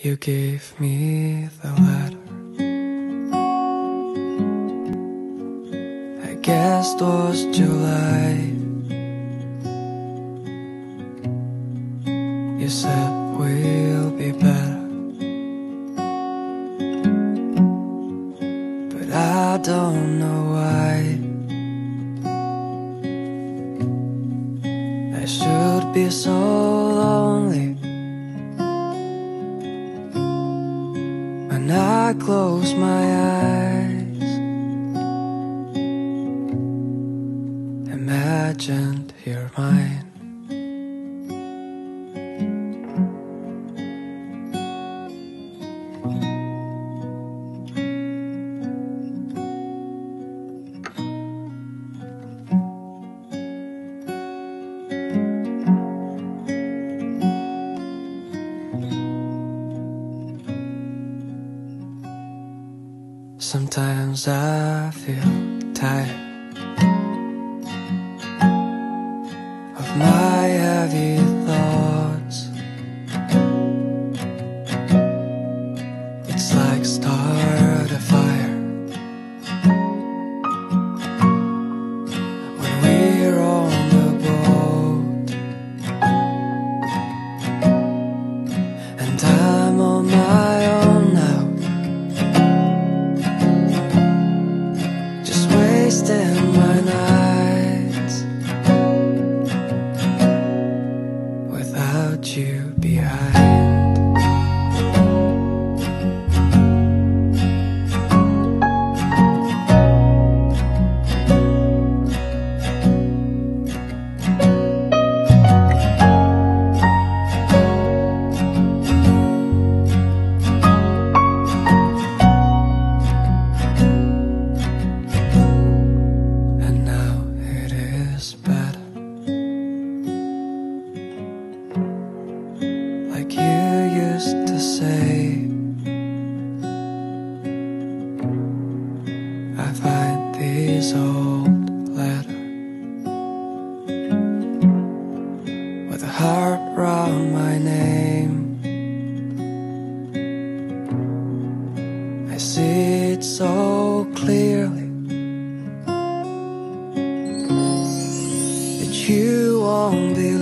You gave me the letter. I guess it was July. You said we'll be better, but I don't know why. I should be so lonely when I close my eyes. Imagined you're mine. Sometimes I feel tired of my heavy thoughts. It's like start a fire when we're on the boat, and I'm on my own now, wasting my nights without you behind. Like you used to say, I find these old letters with a heart around my name. I see it so clearly that you won't believe